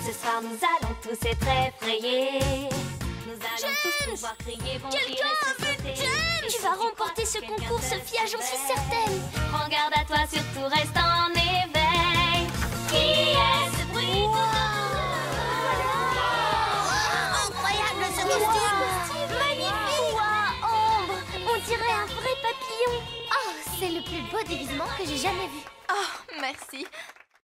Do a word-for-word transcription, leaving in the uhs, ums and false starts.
Ce soir, nous allons tous être effrayés. Nous allons James tous pouvoir crier, bondir et Quelqu'un a vu sursauter. James Et Tu si vas crois remporter que ce quelqu'un concours, te Sophia, j'en suis fait, certaine. prends garde à toi, surtout reste en éveil. Qui est ce bruit? Incroyable ce costume! Magnifique! Wow, Ambre! On dirait un vrai papillon! Oh, c'est le plus beau déguisement que j'ai jamais vu. Oh, merci.